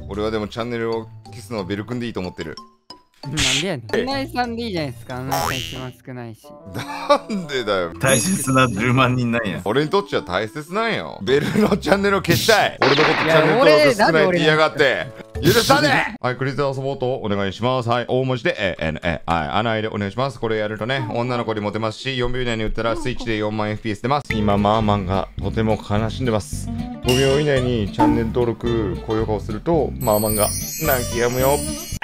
俺はでもチャンネルを消すのはベル君でいいと思ってる。 なんでやねん。案内さんでいいじゃないですか。案内さん一番少ないし。 なんでだよ。 大切な10万人なんや。 俺にとっちゃ大切なんよ。ベルのチャンネルを消したい。俺のことチャンネル登録少ないって言いやがって。許さねえ。はい、クリズ遊ぼうとお願いします。はい、大文字で ANA。はい、穴でお願いします。これやるとね、女の子にモテますし、4秒以内に打ったらスイッチで4万 FPS 出ます。今、マーマンがとても悲しんでます。5秒以内にチャンネル登録、高評価をすると、マーマンが泣き止むよ。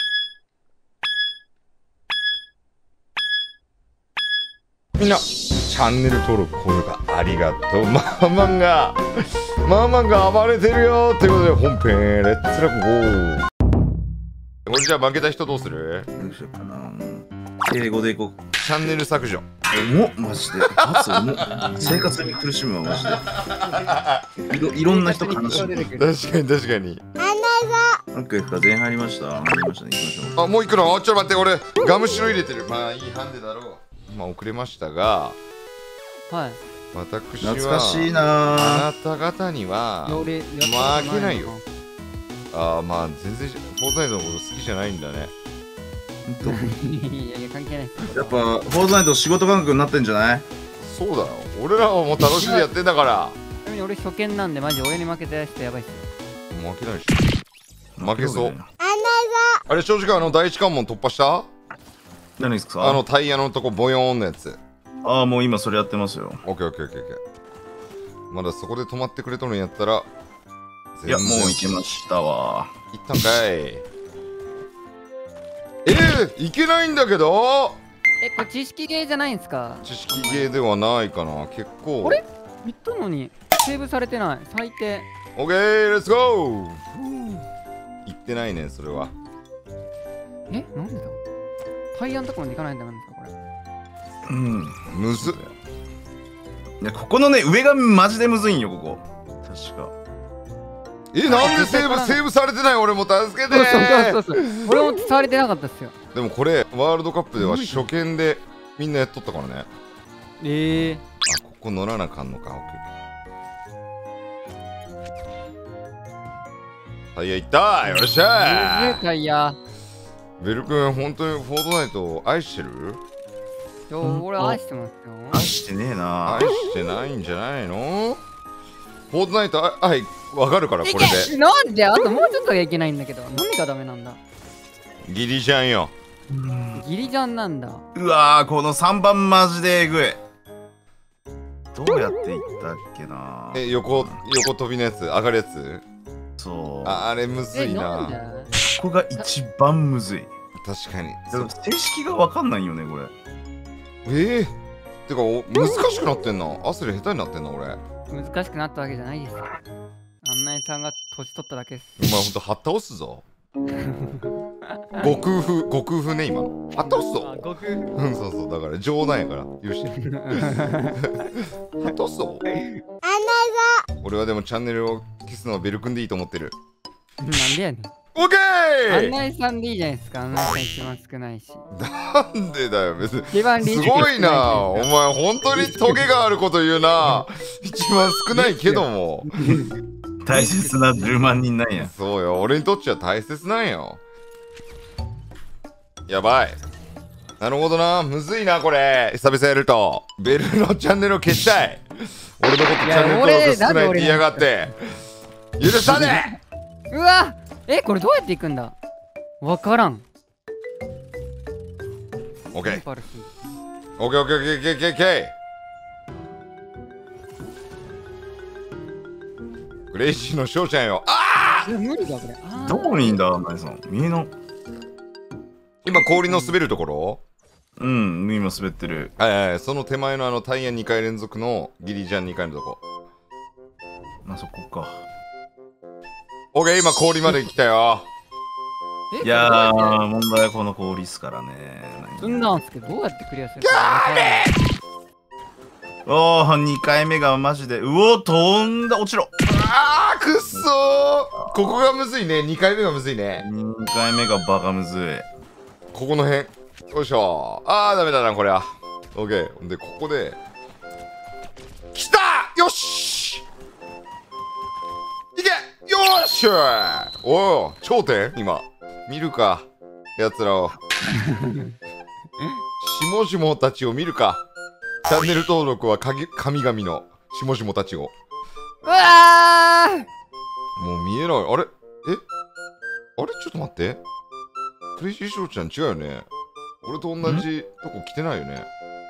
みんな、チャンネル登録、高評価ありがとう。マーマンが暴れてるよということで、本編、レッツラゴー。これじゃあ負けた人どうする？ どうしようかな。英語でいこう。 チャンネル削除。 重っ、マジで。生活に苦しむわ、マジで。いろんな人悲しむ。 確かに。 オッケーか、全員入りました。入りましたね、行きましょう。 あ、もう行くの？ちょっと待って、俺、ガムシロ入れてる。まあ、いいハンデだろう。まあ、遅れましたが、 はい。 私は、 懐かしいなあなた方には、負けないよ。ああ、まあ、全然、フォートナイトのこと好きじゃないんだね。 いやいや、関係ない。 やっぱ、フォートナイト仕事感覚になってんじゃない？ そうだよ。俺らはもう楽しんでやってんだから。 ちなみに俺初見なんで、マジ俺に負けた人やばいっすよ。 負けないし。負けそう。あれ、正直第一関門突破した？ 何ですか？ タイヤのとこボヨーンのやつ。 ああ、もう今それやってますよ。 オッケー。まだそこで止まってくれとるんやったら。 いや、もう行けましたわ。 行ったんかい。行けないんだけど。 これ知識ゲーじゃないんすか？ 知識ゲーではないかな、結構。 あれ言ったのに、セーブされてない。最低。 オッケー、レッツゴー。行ってないね、それは。 なんでだ？タイヤのところに行かないんだなんですか、これ。 むずっ。 いや、ここのね、上がマジでむずいんよ、ここ。確か。 なんでセーブされてない？俺も助けてそう。俺も伝われてなかったっすよ。 でもこれ、ワールドカップでは初見でみんなやっとったからね。あ、ここ乗らなあかんのか。タイヤいった。よっしゃー。 タイヤ。 ベル君、本当にフォートナイトを愛してる？ 俺愛してますよ。 愛してねえな。 愛してないんじゃないの？フォートナイト愛わかるから、これで。 なんであともうちょっとがいけないんだけど、何がダメなんだ？ ギリジャンよ。 ギリジャンなんだ。 うわー、この3番マジでえぐい。どうやっていったっけな。 横飛びのやつ、上がるやつ。 そう。 あれむずいな。 ここが一番むずい。 確かに。 正式がわかんないよね、これ。 てか、難しくなってんな。アスレ下手になってんな、俺。 難しくなったわけじゃないですよ。案内さんが年取っただけです。 お前ほんと、はっ倒すぞ。悟空風ね、今の。はっ倒すぞ。そう、だから冗談やから。許して。はっ倒すぞ。俺はでもチャンネルを消すのはベル君でいいと思ってる。 なんでやねん。 オッケー。 案内さんでいいじゃないですか。案内さん一番少ないし。 なんでだよ、別に。 すごいな。お前、本当にトゲがあること言うな。一番少ないけども。 大切な10万人なんや。 そうよ、俺にとっちゃ大切なんよ。やばい。なるほどな。むずいな、これ。久々やると。ベルのチャンネルを消したい。俺のことチャンネル登録少ないって言いやがって。許さねえ。うわ、これどうやって行くんだ？わからん。 オッケー。オッケー。グレイシーの翔ちゃんよ。 無理だ、これ。 どこにいんだ、ナイさん。見えな。 今、氷の滑るところ？ 今滑ってる。 その手前のタイヤ2回連続のギリジャン2回のとこ。 そこか。 オッケー、今氷まで来たよ。 いやー、問題はこの氷っすからね。 そんなんすけど、どうやってクリアするおー、2回目がマジで。飛んだ、落ちろ。 くっそー。ここがむずいね。2回目がむずいね。 2回目がバカむずい。 ここの辺。よいしょ。ダメだな、これは。オッケー。で、ここで。来た。よし。いけ。 よっしゃおお頂点今見るかやつらをしもしもたちを見るか。チャンネル登録は神々のしもしもたちを。 うわーもう見えない。あれあれちょっと待って。クレイジーショーちゃん違うよね。俺と同じとこ来てないよね。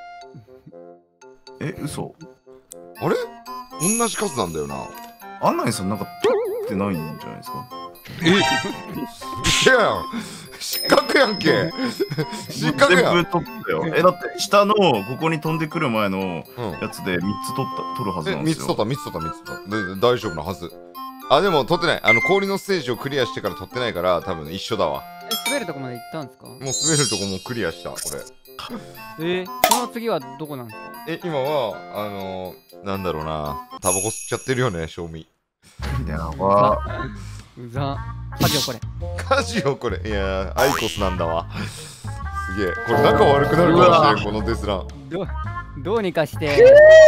嘘。 あれ同じ数なんだよな。 アンナイさんなんか取ってないんじゃないですか。 いやん失格やんけ失格やん。 全部取ったよ。だって下のここに飛んでくる前のやつで3つ取るはずなんですよ。 3つ取ったで大丈夫なはず。あでも取ってない。氷のステージをクリアしてから取ってないから多分一緒だわ。 滑るとこまで行ったんですか？ もう滑るとこもクリアしたこれ。 その次はどこなんですか？ 今はなんだろうな、タバコ吸っちゃってるよね、賞味。 やば。 うざ。家事をこれ。 家事をこれ。いやアイコスなんだわ。すげえ。これ仲悪くなるかもしれん、このデスラン。 どうにかして。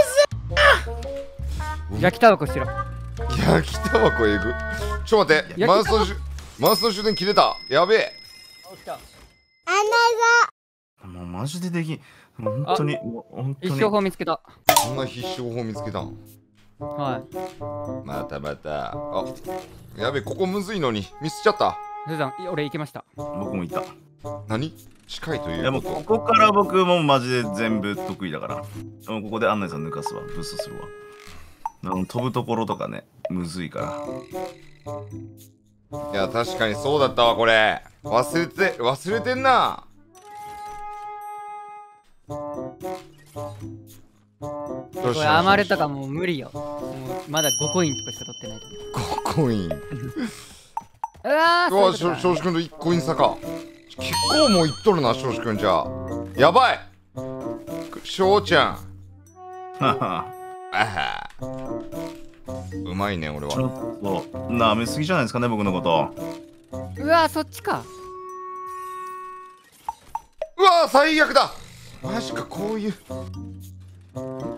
焼きタバコしろ。 焼きタバコえぐ。ちょっと待って、マウスの充電切れた。やべえ。 もうマジでできん。本当に必勝法見つけた。 そんな必勝法見つけたん。 はい。 また。あ、やべえ、ここむずいのにミスっちゃった。 スーさん、俺行きました。 僕もいた。 何近いという。 いやもうここから僕もマジで全部得意だから。もうここでアンナイさん抜かすわ。ブーストするわ。飛ぶところとかね、むずいから。 いや、確かにそうだったわ、これ。忘れてんな。 これ余れとかもう無理よ。もうまだ5コインとかしか取ってないと思う。5コイン。 うわー、 庄司君と1コイン差か。結構もういっとるな、庄司君じゃあ。やばい庄ちゃん。うまいね、俺は。 ちょっと、舐めすぎじゃないですかね、僕のこと。 うわー、そっちか。 うわー、最悪だ。マジか、こういう。 こ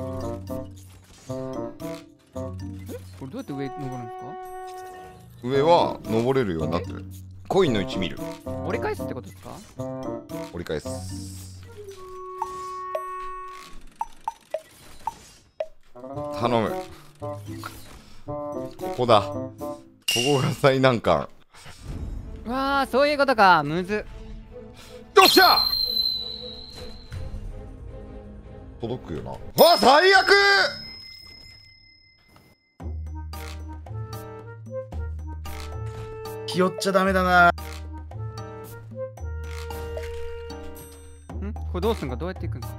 れどうやって上登るんですか？ 上は登れるようになってる。コインの位置見る。 折り返すってことですか？ 折り返す。頼む。ここだ。ここが最難関。 うわあ、そういうことか。むず。 よっしゃ。届くよな。あ、最悪。 ひよっちゃダメだな。 これどうすんか、どうやっていくんですか？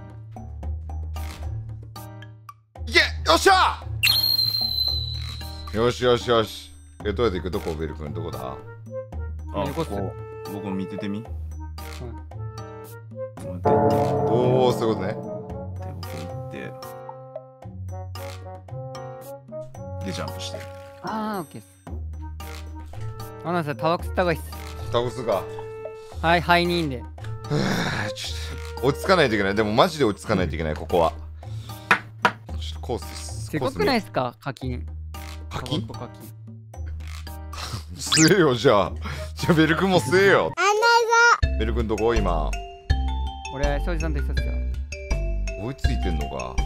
いけ、よっしゃ。よし。どうやって行く？どこ？ベル君どこだ？ あ、ここ僕見ててみ。 おお、そういうことね。 で、ここ行って。で、ジャンプして。 ああ、オッケーです。アナウンサー、タバコ吸った方がいいっす。 タバコ吸うか。 はい、肺にいいんで。 ちょっと落ち着かないといけない。でもマジで落ち着かないといけない、ここは。ちょっとコースです。 すごくないですか、課金。 課金？ 課金。 吸えよ、じゃあベル君も吸えよ。ベル君どこ今？ 俺、庄司さんと一緒っすよ。 追いついてんのか。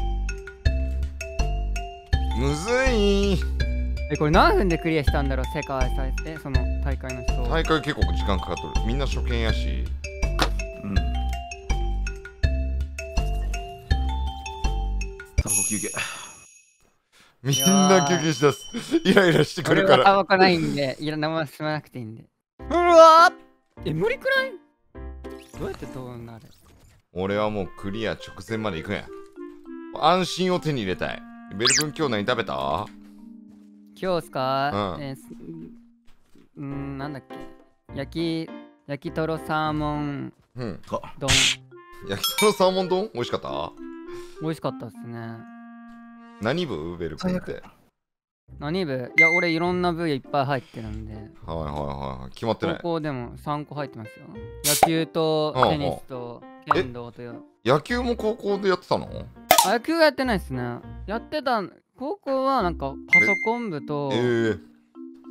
むずい。 これ何分でクリアしたんだろう、世界最その大会の人。 大会結構時間かかっとる。みんな初見やし。 うん。タバコ休憩。 みんな休憩しだす。イライラしてくるから。 タバコないんで、いらなも進まなくていいんで。うわー、無理くない？どうやって飛ぶんだあれ。 俺はもうクリア直前まで行くんや。安心を手に入れたい。ベル君今日何食べた？ 今日っすか？ うんなんだっけ。焼きとろサーモン丼。 焼きとろサーモン丼美味しかった？ 美味しかったっすね。 何部？ベル君って。 何部？いや、俺いろんな部位いっぱい入ってるんで。 はい。決まってない。 高校でも3個入ってますよ。野球とテニスと剣道とよ。 野球も高校でやってたの？ 野球はやってないっすね。やってた、高校はなんかパソコン部と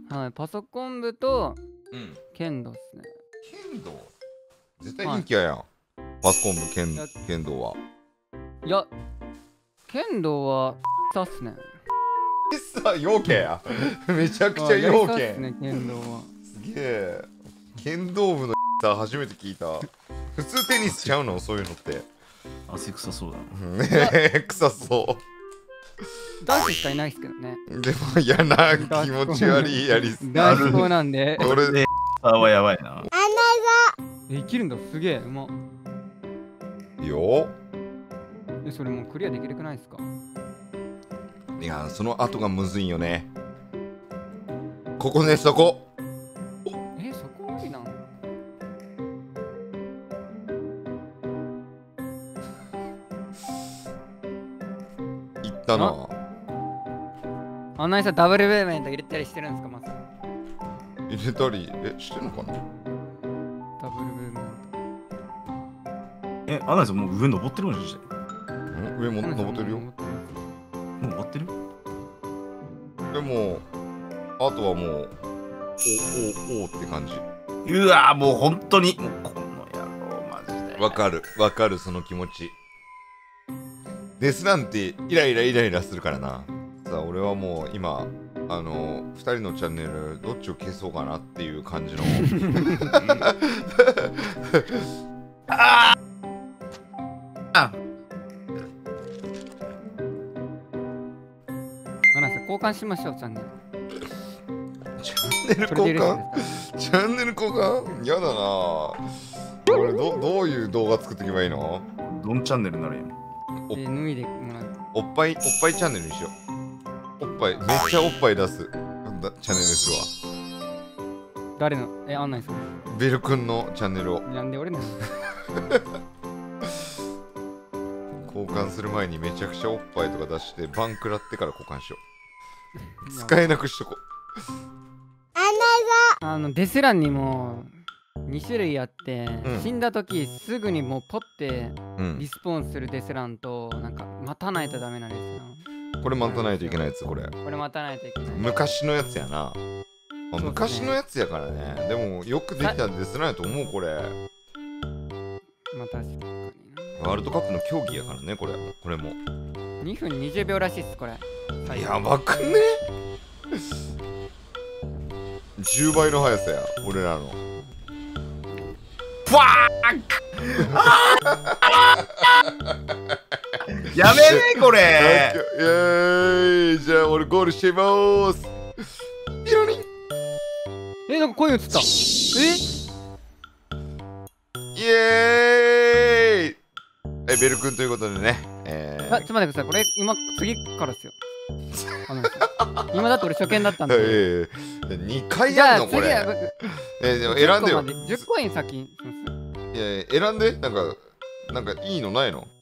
はい、パソコン部とうん。 剣道っすね。 剣道絶対人気やん。パソコン部剣道は。 いや、剣道はさっすね。 さあ、陽剣や。めちゃくちゃ陽剣。 すね、剣道は。 すげえ。剣道部のさ、初めて聞いた。普通テニスちゃうのそういうのって。 汗臭そうだな。 ね臭そ男子しかいないっすけどね。 う。でも嫌な気持ち悪いやりす。 男子校なんで。 俺、 あはやばいな。 できるんだ、すげえ。うま。 よ。 それもうクリアできるくないですか？ いや、その後がむずいよね。ここね、そこ。 そこ無理なの？ いったな。 あんなにさ、ダブルベーメント入れたりしてるんですか、まず。 入れたり、してんのかな。 ダブルベーメント。 アナイさんもう上登ってるんじゃない？ 上も登ってるよ。 もう終わってる？ でも、あとはもう、おって感じ。 うわもう本当に。もうこの野郎、マジで。 わかる、その気持ち。デスなんてイライラするからな。さあ、俺はもう今、2人のチャンネル、どっちを消そうかなっていう感じの。 あマナさん、交換しましょう、チャンネル。 チャンネルそれで交よろしいですか？ 換チャンネル交換やだなぁ。俺どういう動画作っていけばいいの？ ドンチャンネルになるやん。 脱いでもらう。 おっぱいチャンネルにしよう。めっちゃおっぱい出すチャンネルですわ。 誰の？案内する。 ベル君のチャンネルをなんで俺なの？ 交換する前にめちゃくちゃおっぱいとか出してバン食らってから交換しよう。使えなくしとこ。 デスランにも2種類あって、 うん死んだ時すぐにもうポッてうんリスポーンするデスランと、なんか待たないとダメなデスラン。 これ待たないといけないやつ。これこれ待たないといけない。 昔のやつやな。昔のやつやからね。でもよくできたんですなやと思う。これまあ確かにな。 ワールドカップの競技やからね。これも 2分20秒らしいっす、これ。 やばくね。10倍の速さや、俺らの。 ファーやめねこれ。 イエーイ。じゃあ俺ゴールしちゃいまーす。ピロリン。 なんか声映った。 イエーイ。ベル君ということでね。 ちょっと待ってください、これ次からっすよ。今だって俺初見だったんで。 2回やるのこれ。でも選んでよ。 10コイン先にします。 選んで。なんかいいのないの？